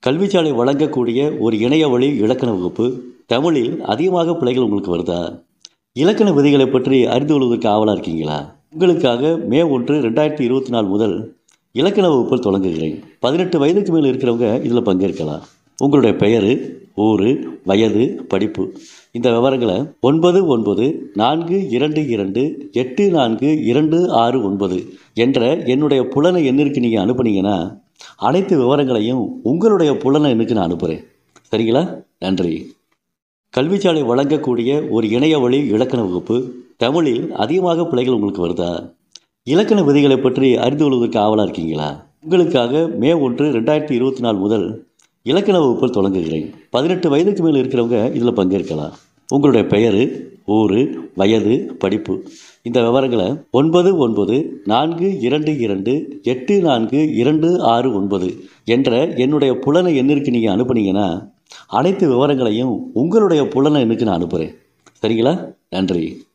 கல்விச்சாலை வழங்கக்கூடிய ஒரு இணைய வழி இலக்கண வகுப்பு. தமிழில் அதிகமாக பிழைகள் உங்களுக்கு வருதா? இலக்கண விதிகளை பற்றி அறிந்து கொள்வதற்கு ஆவலாக இருக்கீங்களா? உங்களுக்காக மே 1, 2024 முதல் இலக்கண வகுப்பில் தொடங்குகிறேன். 18 வயதுக்கு மேல் இருக்கிறவங்க இதில் பங்கேற்கலாம். உங்களுடைய பெயர், ஊர், வயது, படிப்பு இந்த விவரங்களை 9942284269 என்ற என்னுடைய புலன எண்ணிற்கு நீங்கள் அனுப்புனீங்கன்னா அனைத்து விவரங்களையும் உங்களுடைய புலன எண்ணுக்கு நான் அனுப்புகிறேன். சரிங்களா? நன்றி. கல்விச்சாலை வழங்கக்கூடிய ஒரு இணைய வழி இலக்கண வகுப்பு. தமிழில் அதிகமாக பிழைகள் உங்களுக்கு வருதா? இலக்கண விதிகளை பற்றி அறிந்து கொள்வதற்கு ஆவலாக இருக்கீங்களா? உங்களுக்காக மே 1, 2024 முதல் இலக்கண வகுப்பில் தொடங்குகிறேன். 18 வயதுக்கு மேல் இருக்கிறவங்க இதில் பங்கேற்கலாம். உங்களுடைய பெயர், ஊர், வயது, படிப்பு இந்த விவரங்களை 9942284269 என்ற என்னுடைய புலன எண்ணிற்கு நீங்கள் அனுப்புனீங்கன்னா அனைத்து விவரங்களையும் உங்களுடைய புலன எண்ணுக்கு நான் அனுப்புகிறேன். சரிங்களா? நன்றி.